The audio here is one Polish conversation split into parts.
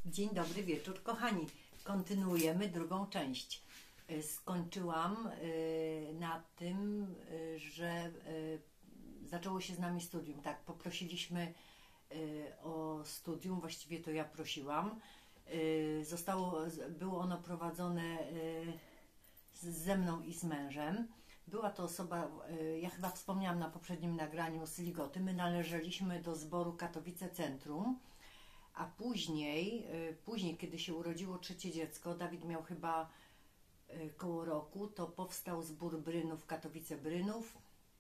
Dzień dobry wieczór, kochani. Kontynuujemy drugą część. Skończyłam na tym, że zaczęło się z nami studium. Tak, poprosiliśmy o studium, właściwie to ja prosiłam. Było ono prowadzone ze mną i z mężem. Była to osoba, ja chyba wspomniałam na poprzednim nagraniu, z Ligoty. My należeliśmy do zboru Katowice Centrum. A później, kiedy się urodziło trzecie dziecko, Dawid miał chyba koło roku, to powstał zbór Brynów, Katowice Brynów.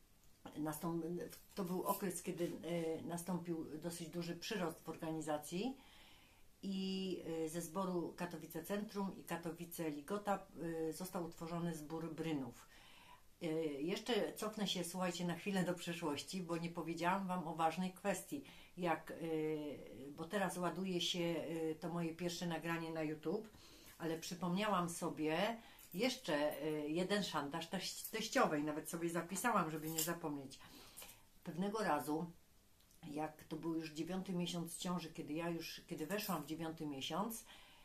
To był okres, kiedy nastąpił dosyć duży przyrost w organizacji i ze zboru Katowice Centrum i Katowice Ligota został utworzony zbór Brynów. Jeszcze cofnę się, słuchajcie, na chwilę do przeszłości, bo nie powiedziałam Wam o ważnej kwestii. Bo teraz ładuje się to moje pierwsze nagranie na YouTube, ale przypomniałam sobie jeszcze jeden szantaż teściowej, nawet sobie zapisałam, żeby nie zapomnieć. Pewnego razu, jak to był już 9. miesiąc ciąży, kiedy weszłam w 9. miesiąc,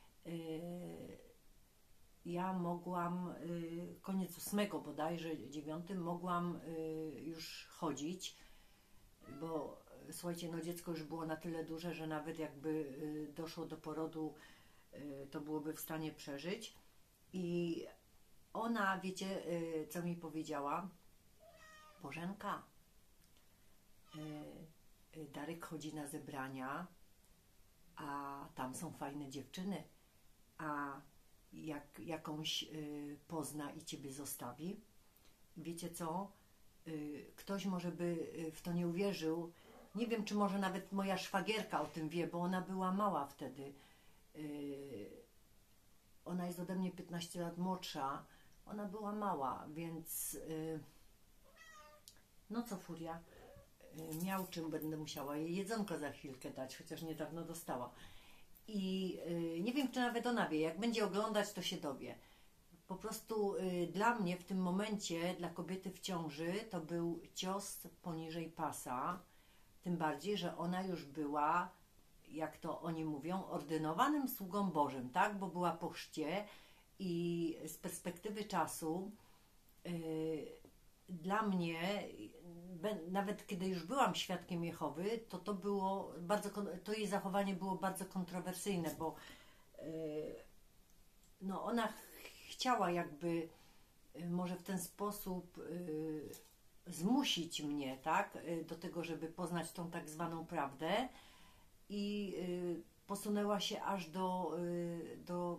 ja mogłam, koniec 8 bodajże, 9, mogłam już chodzić, bo słuchajcie, no dziecko już było na tyle duże, że nawet jakby doszło do porodu, to byłoby w stanie przeżyć. I ona, wiecie, co mi powiedziała? Bożenka, Darek chodzi na zebrania, a tam są fajne dziewczyny, a jak jakąś pozna i Ciebie zostawi. Wiecie co? Ktoś może by w to nie uwierzył. Nie wiem, czy może nawet moja szwagierka o tym wie, bo ona była mała wtedy. Ona jest ode mnie 15 lat młodsza. Ona była mała, więc no co furia, miał czym, będę musiała jej jedzonko za chwilkę dać, chociaż niedawno dostała. I nie wiem, czy nawet ona wie, jak będzie oglądać, to się dowie. Po prostu dla mnie w tym momencie, dla kobiety w ciąży, to był cios poniżej pasa. Tym bardziej, że ona już była, jak to oni mówią, ordynowanym sługą Bożym, tak? Bo była po chrzcie i z perspektywy czasu dla mnie, nawet kiedy już byłam świadkiem Jehowy, to było bardzo, to jej zachowanie było bardzo kontrowersyjne, bo no ona chciała jakby może w ten sposób zmusić mnie, tak, do tego, żeby poznać tą tak zwaną prawdę i posunęła się aż do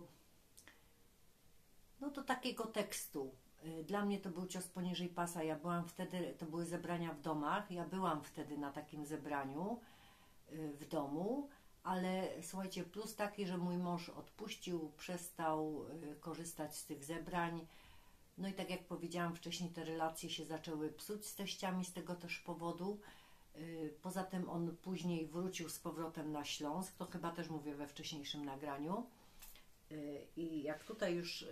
takiego tekstu. Dla mnie to był cios poniżej pasa. Ja byłam wtedy, to były zebrania w domach, ja byłam wtedy na takim zebraniu w domu, ale słuchajcie, plus taki, że mój mąż odpuścił, przestał korzystać z tych zebrań. No i tak jak powiedziałam wcześniej, te relacje się zaczęły psuć z teściami z tego też powodu. Poza tym on później wrócił z powrotem na Śląsk, to chyba też mówię we wcześniejszym nagraniu. I jak tutaj już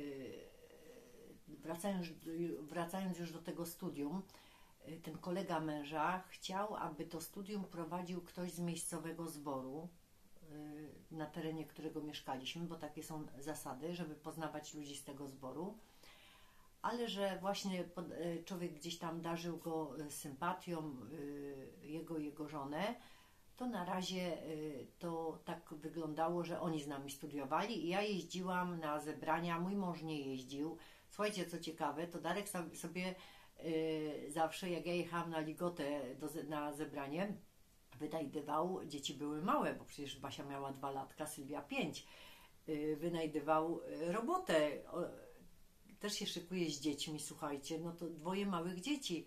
wracając już do tego studium, ten kolega męża chciał, aby to studium prowadził ktoś z miejscowego zboru, na terenie którego mieszkaliśmy, bo takie są zasady, żeby poznawać ludzi z tego zboru, ale że właśnie człowiek gdzieś tam darzył go sympatią, jego żonę, to na razie to tak wyglądało, że oni z nami studiowali i ja jeździłam na zebrania, mój mąż nie jeździł. Słuchajcie, co ciekawe, to Darek sobie zawsze, jak ja jechałam na Ligotę na zebranie, wynajdywał, dzieci były małe, bo przecież Basia miała 2 latka, Sylwia 5, wynajdywał robotę. Też się szykuje z dziećmi, słuchajcie, no to 2 małych dzieci.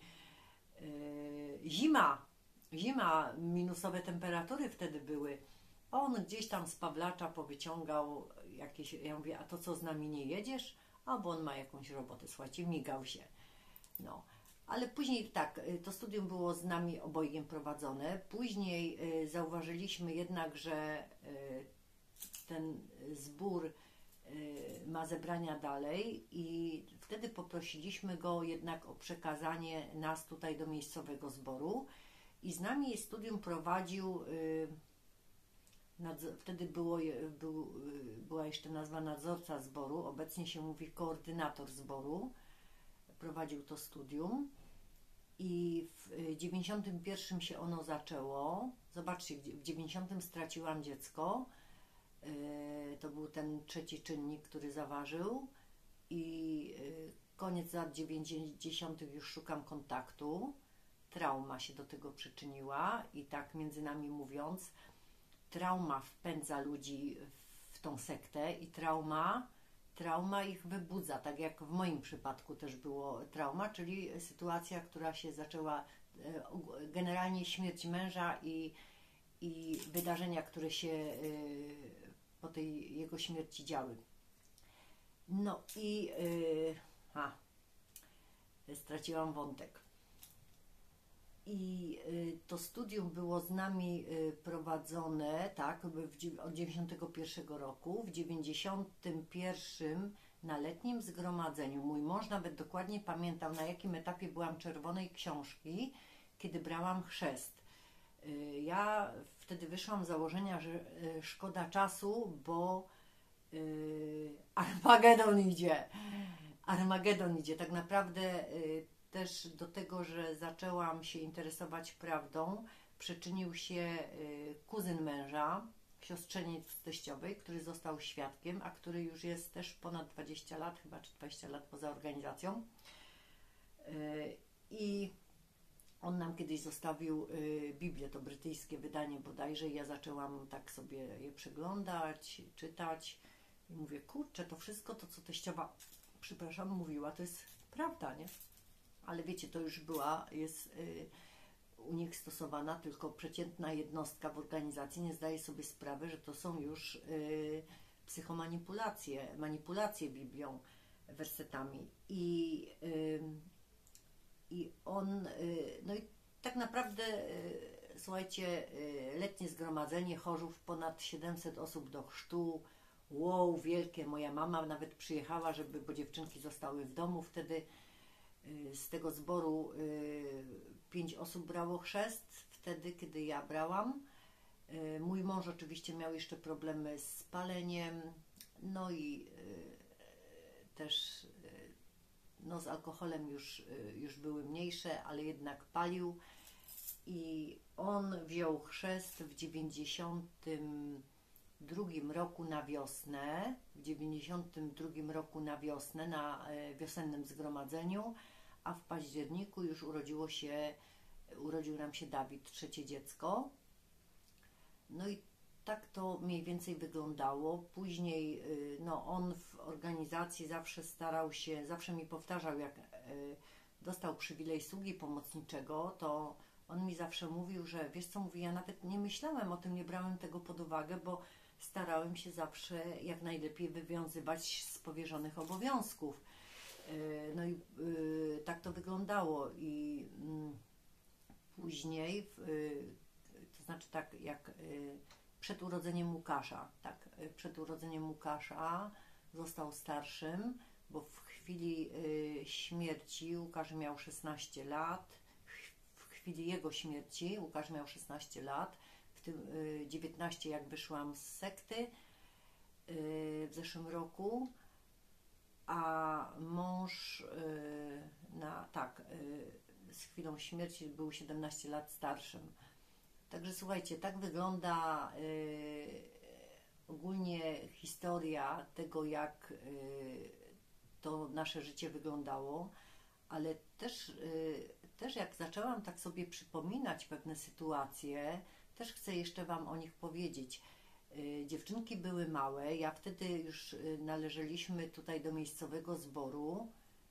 Zima, minusowe temperatury wtedy były. On gdzieś tam z Pawlacza powyciągał jakieś, ja mówię, a to co, z nami nie jedziesz? A bo on ma jakąś robotę, słuchajcie, migał się. No, ale później tak, to studium było z nami obojgiem prowadzone. Później zauważyliśmy jednak, że ten zbór ma zebrania dalej i wtedy poprosiliśmy go jednak o przekazanie nas tutaj do miejscowego zboru i z nami studium prowadził wtedy była jeszcze nazwa nadzorca zboru, obecnie się mówi koordynator zboru. Prowadził to studium i w 91 się ono zaczęło. Zobaczcie, w 90 straciłam dziecko. To był ten trzeci czynnik, który zaważył i koniec lat 90 już szukam kontaktu. Trauma się do tego przyczyniła i tak między nami mówiąc, trauma wpędza ludzi w tą sektę i trauma ich wybudza, tak jak w moim przypadku też było trauma, czyli sytuacja, która się zaczęła, generalnie śmierć męża i wydarzenia, które się po tej jego śmierci działy. No i straciłam wątek. I to studium było z nami prowadzone, tak, od 91 roku. W 91 na letnim zgromadzeniu, mój mąż nawet dokładnie pamiętał, na jakim etapie byłam czerwonej książki, kiedy brałam chrzest. Ja wtedy wyszłam z założenia, że szkoda czasu, bo Armagedon idzie. Armagedon idzie. Tak naprawdę też do tego, że zaczęłam się interesować prawdą, przyczynił się kuzyn męża, siostrzeniec teściowej, który został świadkiem, a który już jest też ponad 20 lat, chyba czy 20 lat poza organizacją. I on nam kiedyś zostawił Biblię, to brytyjskie wydanie bodajże, i ja zaczęłam tak sobie je przeglądać, czytać i mówię, kurczę, to wszystko to, co teściowa, przepraszam, mówiła, to jest prawda, nie? Ale wiecie, to już jest u nich stosowana, tylko przeciętna jednostka w organizacji nie zdaje sobie sprawy, że to są już manipulacje Biblią, wersetami. I on, no i tak naprawdę, słuchajcie, letnie zgromadzenie Chorzów, ponad 700 osób do chrztu, wow, wielkie, moja mama nawet przyjechała, bo dziewczynki zostały w domu wtedy. Z tego zboru 5 osób brało chrzest wtedy, kiedy ja brałam. Mój mąż oczywiście miał jeszcze problemy z paleniem, no i też z alkoholem już były mniejsze, ale jednak palił. I on wziął chrzest w 92 roku na wiosnę, na wiosennym zgromadzeniu, a w październiku już urodził nam się Dawid, trzecie dziecko. No i tak to mniej więcej wyglądało. Później on w organizacji zawsze starał się, zawsze mi powtarzał, jak dostał przywilej sługi pomocniczego, to on mi zawsze mówił, że wiesz co, mówi, ja nawet nie myślałem o tym, nie brałem tego pod uwagę, bo starałem się zawsze jak najlepiej wywiązywać z powierzonych obowiązków. No i tak to wyglądało. I później, to znaczy tak jak przed urodzeniem Łukasza został starszym, bo w chwili śmierci Łukasz miał 16 lat. W chwili jego śmierci Łukasz miał 16 lat. W tym 19, jak wyszłam z sekty w zeszłym roku, a mąż z chwilą śmierci był 17 lat starszym. Także słuchajcie, tak wygląda ogólnie historia tego, jak to nasze życie wyglądało, ale też jak zaczęłam tak sobie przypominać pewne sytuacje, też chcę jeszcze Wam o nich powiedzieć. Dziewczynki były małe, ja wtedy już należeliśmy tutaj do miejscowego zboru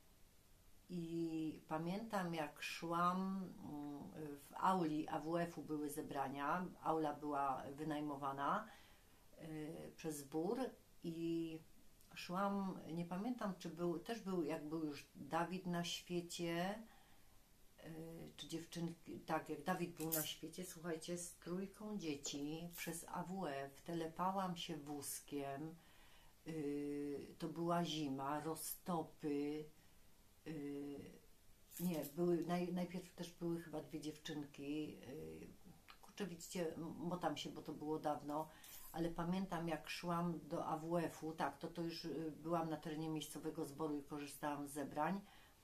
i pamiętam, jak szłam w auli AWF-u, były zebrania, aula była wynajmowana przez zbór i szłam, nie pamiętam, czy jak był już Dawid na świecie, czy dziewczynki, tak, jak Dawid był na świecie, słuchajcie, z trójką dzieci przez AWF telepałam się wózkiem, to była zima, roztopy, najpierw też były chyba 2 dziewczynki, kurczę, widzicie, motam się, bo to było dawno, ale pamiętam jak szłam do AWF-u, tak, to już byłam na terenie miejscowego zboru i korzystałam z zebrań.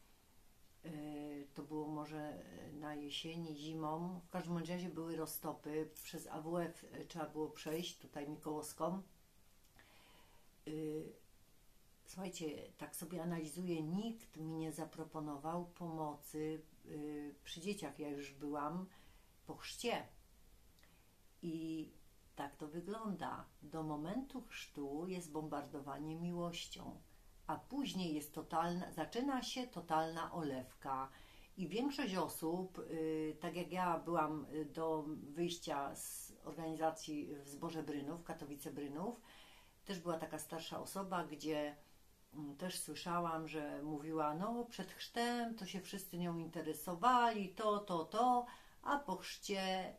To było może na jesieni, zimą, w każdym razie były roztopy, przez AWF trzeba było przejść, tutaj Mikołowską. Słuchajcie, tak sobie analizuję, nikt mi nie zaproponował pomocy przy dzieciach. Ja już byłam po chrzcie i tak to wygląda. Do momentu chrztu jest bombardowanie miłością, a później jest zaczyna się totalna olewka. I większość osób, tak jak ja byłam do wyjścia z organizacji w Zborze Brynów, Katowice Brynów, też była taka starsza osoba, gdzie też słyszałam, że mówiła, no przed chrztem to się wszyscy nią interesowali, to, a po chrzcie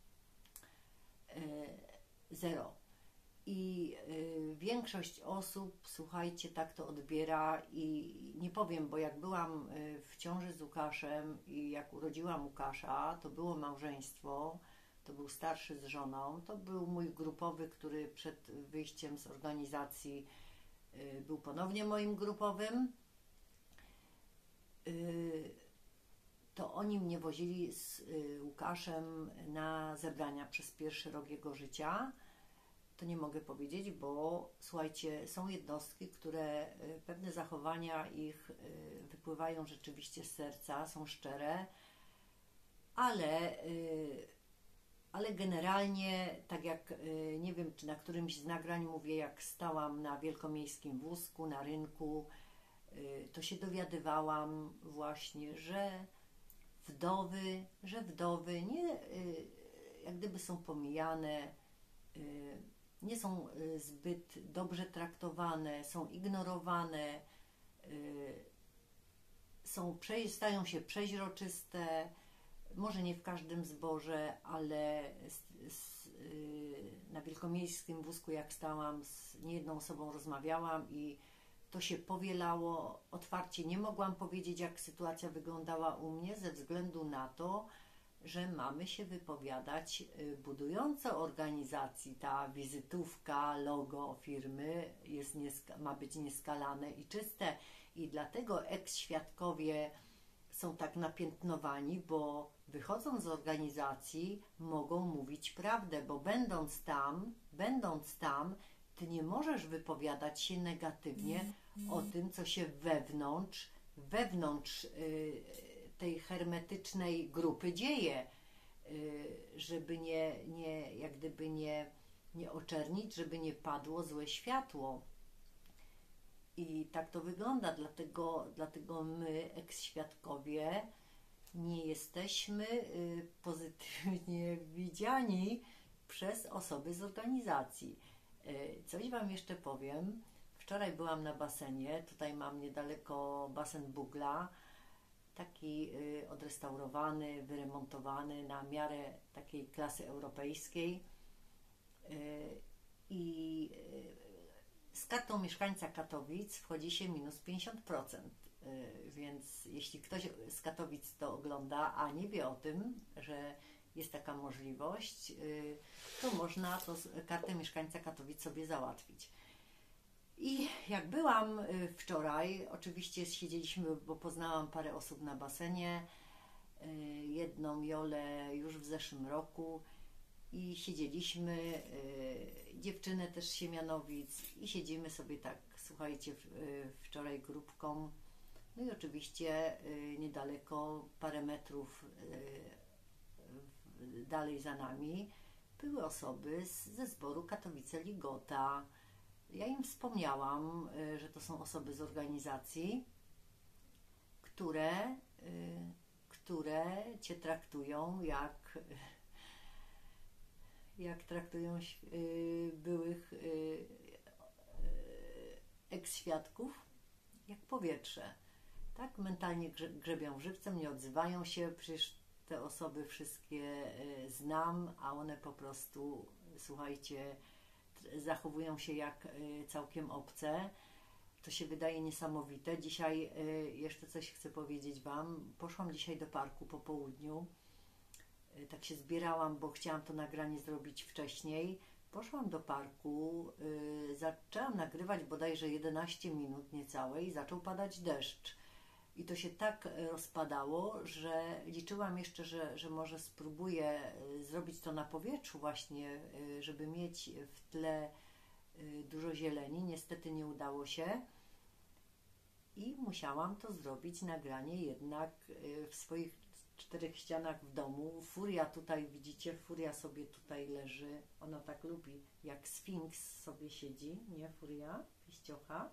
zero. I większość osób, słuchajcie, tak to odbiera i nie powiem, bo jak byłam w ciąży z Łukaszem i jak urodziłam Łukasza, to było małżeństwo, to był starszy z żoną, to był mój grupowy, który przed wyjściem z organizacji był ponownie moim grupowym. To oni mnie wozili z Łukaszem na zebrania przez pierwszy rok jego życia. To nie mogę powiedzieć, bo słuchajcie, są jednostki, które pewne zachowania ich wypływają rzeczywiście z serca, są szczere, ale generalnie, tak jak nie wiem, czy na którymś z nagrań mówię, jak stałam na wielkomiejskim wózku, na rynku, to się dowiadywałam właśnie, że wdowy nie, jak gdyby są pomijane, nie są zbyt dobrze traktowane, są ignorowane, stają się przeźroczyste, może nie w każdym zborze, ale na wielkomiejskim wózku jak stałam, z niejedną osobą rozmawiałam i to się powielało otwarcie. Nie mogłam powiedzieć, jak sytuacja wyglądała u mnie, ze względu na to, że mamy się wypowiadać budująco organizacji. Ta wizytówka, logo firmy ma być nieskalane i czyste i dlatego eks-świadkowie są tak napiętnowani, bo wychodząc z organizacji mogą mówić prawdę, bo będąc tam, ty nie możesz wypowiadać się negatywnie o tym, co się wewnątrz tej hermetycznej grupy dzieje, żeby jak gdyby nie oczernić, żeby nie padło złe światło. I tak to wygląda, dlatego my, eks-świadkowie, nie jesteśmy pozytywnie widziani przez osoby z organizacji. Coś Wam jeszcze powiem. Wczoraj byłam na basenie, tutaj mam niedaleko basen Bugla, taki odrestaurowany, wyremontowany na miarę takiej klasy europejskiej i z kartą mieszkańca Katowic wchodzi się minus 50%, więc jeśli ktoś z Katowic to ogląda, a nie wie o tym, że jest taka możliwość, to można kartę mieszkańca Katowic sobie załatwić. I jak byłam wczoraj, oczywiście siedzieliśmy, bo poznałam parę osób na basenie, jedną Jolę już w zeszłym roku i siedzieliśmy, dziewczynę też z Siemianowic i siedzimy sobie tak, słuchajcie, wczoraj grupką, no i oczywiście niedaleko, parę metrów dalej za nami były osoby ze zboru Katowice-Ligota. Ja im wspomniałam, że to są osoby z organizacji, które Cię traktują jak traktują byłych eks-świadków, jak powietrze. Tak? Mentalnie grzebią żywcem, nie odzywają się, przecież te osoby wszystkie znam, a one po prostu, słuchajcie, zachowują się jak całkiem obce. To się wydaje niesamowite. Dzisiaj jeszcze coś chcę powiedzieć Wam. Poszłam dzisiaj do parku po południu. Tak się zbierałam, bo chciałam to nagranie zrobić wcześniej. Poszłam do parku, zaczęłam nagrywać bodajże 11 minut niecałe i zaczął padać deszcz. I to się tak rozpadało, że liczyłam jeszcze, że może spróbuję zrobić to na powietrzu właśnie, żeby mieć w tle dużo zieleni. Niestety nie udało się i musiałam to zrobić, nagranie jednak w swoich 4 ścianach w domu. Furia tutaj, widzicie, Furia sobie tutaj leży. Ona tak lubi, jak Sfinks sobie siedzi, nie Furia? Pieściocha.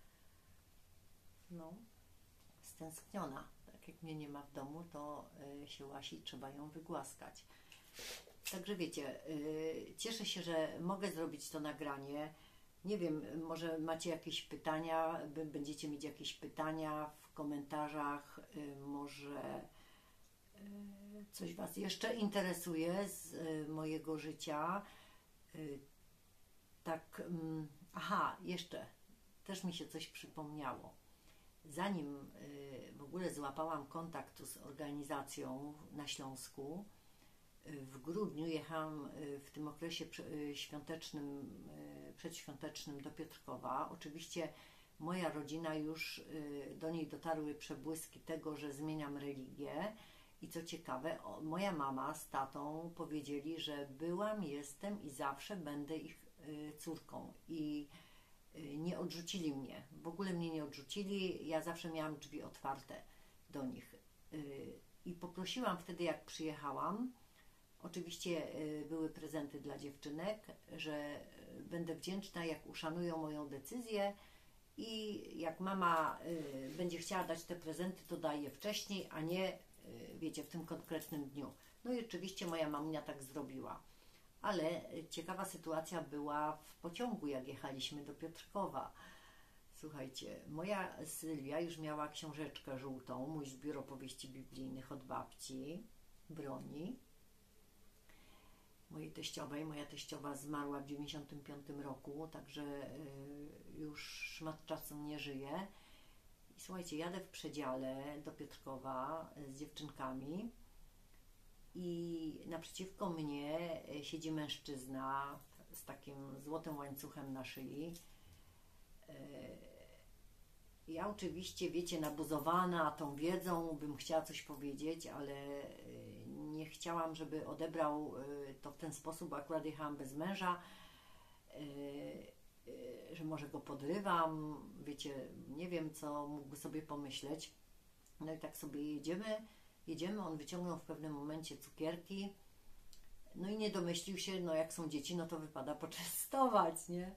No, stęskniona. Tak jak mnie nie ma w domu, to się łasi, trzeba ją wygłaskać. Także wiecie, cieszę się, że mogę zrobić to nagranie. Nie wiem, może macie jakieś pytania, będziecie mieć jakieś pytania w komentarzach, może coś Was jeszcze interesuje z mojego życia. Tak, aha, jeszcze też mi się coś przypomniało. Zanim w ogóle złapałam kontakt z organizacją na Śląsku, w grudniu jechałam w tym okresie świątecznym, przedświątecznym do Piotrkowa. Oczywiście moja rodzina już, do niej dotarły przebłyski tego, że zmieniam religię. I co ciekawe, moja mama z tatą powiedzieli, że byłam, jestem i zawsze będę ich córką. I nie odrzucili mnie. W ogóle mnie nie odrzucili. Ja zawsze miałam drzwi otwarte do nich. I poprosiłam wtedy, jak przyjechałam, oczywiście były prezenty dla dziewczynek, że będę wdzięczna, jak uszanują moją decyzję i jak mama będzie chciała dać te prezenty, to daje wcześniej, a nie, wiecie, w tym konkretnym dniu. No i oczywiście moja mamunia tak zrobiła. Ale ciekawa sytuacja była w pociągu, jak jechaliśmy do Piotrkowa. Słuchajcie, moja Sylwia już miała książeczkę żółtą, mój zbiór opowieści biblijnych od babci, Broni, mojej teściowej. Moja teściowa zmarła w 1995 roku, także już szmat czasu nie żyje. I słuchajcie, jadę w przedziale do Piotrkowa z dziewczynkami i naprzeciwko mnie siedzi mężczyzna z takim złotym łańcuchem na szyi. Ja oczywiście, wiecie, nabuzowana tą wiedzą, bym chciała coś powiedzieć, ale nie chciałam, żeby odebrał to w ten sposób, bo akurat jechałam bez męża, że może go podrywam, wiecie, nie wiem, co mógłby sobie pomyśleć. No i tak sobie jedziemy, on wyciągnął w pewnym momencie cukierki, no i nie domyślił się, no jak są dzieci, no to wypada poczęstować, nie?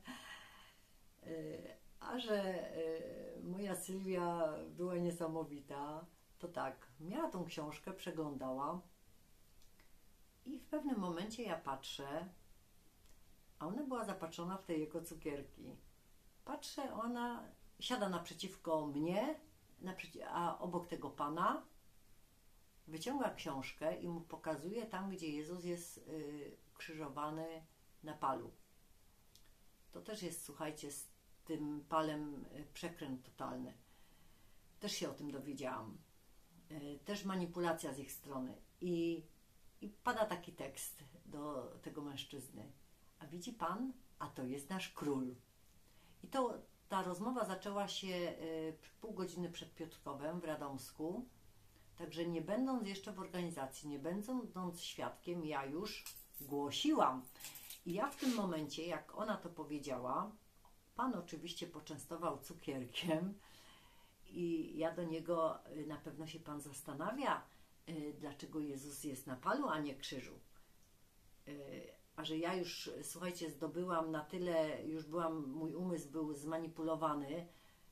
A że moja Sylwia była niesamowita, to tak, miała tą książkę, przeglądała i w pewnym momencie ja patrzę, a ona była zapatrzona w te jego cukierki. Patrzę, ona siada naprzeciwko mnie, a obok tego pana, wyciąga książkę i mu pokazuje tam, gdzie Jezus jest krzyżowany na palu. To też jest, słuchajcie, z tym palem przekręt totalny. Też się o tym dowiedziałam. Też manipulacja z ich strony. I pada taki tekst do tego mężczyzny. A widzi pan? A to jest nasz król. I ta rozmowa zaczęła się pół godziny przed Piotrkowem w Radomsku. Także nie będąc jeszcze w organizacji, nie będąc świadkiem, ja już głosiłam. I ja w tym momencie, jak ona to powiedziała, pan oczywiście poczęstował cukierkiem i ja do niego, na pewno się pan zastanawia, dlaczego Jezus jest na palu, a nie krzyżu. A że ja już, słuchajcie, zdobyłam na tyle, już mój umysł był zmanipulowany,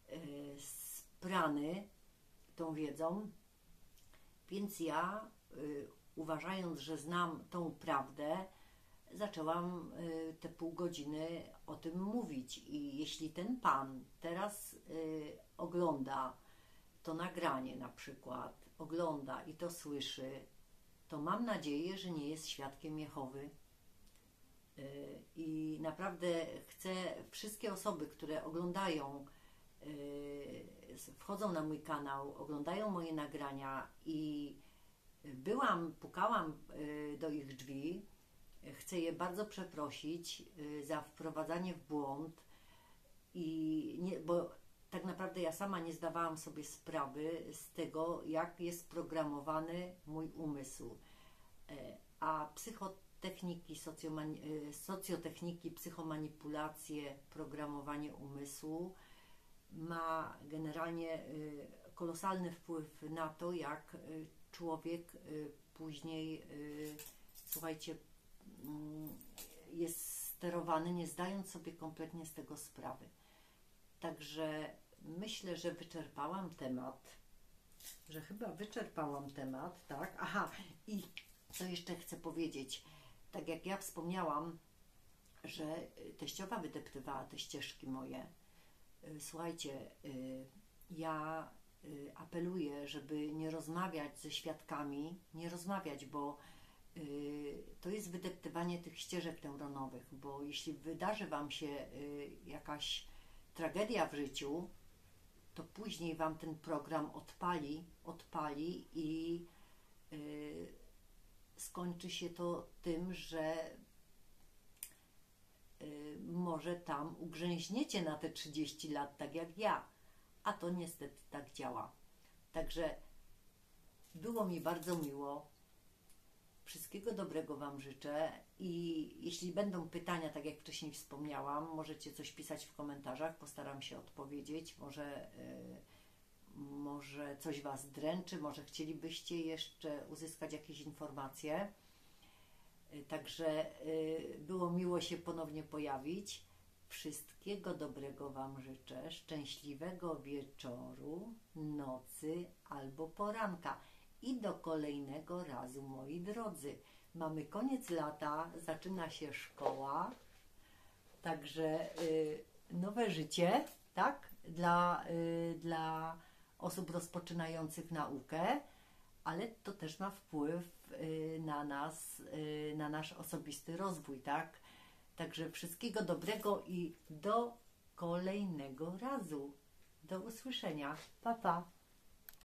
sprany tą wiedzą, więc ja, uważając, że znam tą prawdę, zaczęłam te pół godziny o tym mówić. I jeśli ten pan teraz ogląda to nagranie na przykład, ogląda i to słyszy, to mam nadzieję, że nie jest świadkiem Jehowy. I naprawdę chcę wszystkie osoby, które oglądają, wchodzą na mój kanał, oglądają moje nagrania i pukałam do ich drzwi, Chcę je bardzo przeprosić za wprowadzanie w błąd i nie, bo tak naprawdę ja sama nie zdawałam sobie sprawy z tego, jak jest programowany mój umysł. A psychotechniki, socjotechniki, psychomanipulacje, programowanie umysłu ma generalnie kolosalny wpływ na to, jak człowiek później, słuchajcie, jest sterowany, nie zdając sobie kompletnie z tego sprawy. Także myślę, że wyczerpałam temat, tak? Aha, i co jeszcze chcę powiedzieć? Tak jak ja wspomniałam, że teściowa wydeptywała te ścieżki moje. Słuchajcie, ja apeluję, żeby nie rozmawiać ze świadkami, bo to jest wydeptywanie tych ścieżek neuronowych, bo jeśli wydarzy Wam się jakaś tragedia w życiu, to później Wam ten program odpali i skończy się to tym, że może tam ugrzęźniecie na te 30 lat, tak jak ja, a to niestety tak działa. Także było mi bardzo miło. Wszystkiego dobrego Wam życzę i jeśli będą pytania, tak jak wcześniej wspomniałam, możecie coś pisać w komentarzach, postaram się odpowiedzieć. Może coś Was dręczy, może chcielibyście jeszcze uzyskać jakieś informacje. Także było miło się ponownie pojawić. Wszystkiego dobrego Wam życzę, szczęśliwego wieczoru, nocy albo poranka. I do kolejnego razu, moi drodzy. Mamy koniec lata, zaczyna się szkoła, także nowe życie, tak? Dla osób rozpoczynających naukę, ale to też ma wpływ na nas, na nasz osobisty rozwój, tak? Także wszystkiego dobrego i do kolejnego razu. Do usłyszenia. Pa, pa.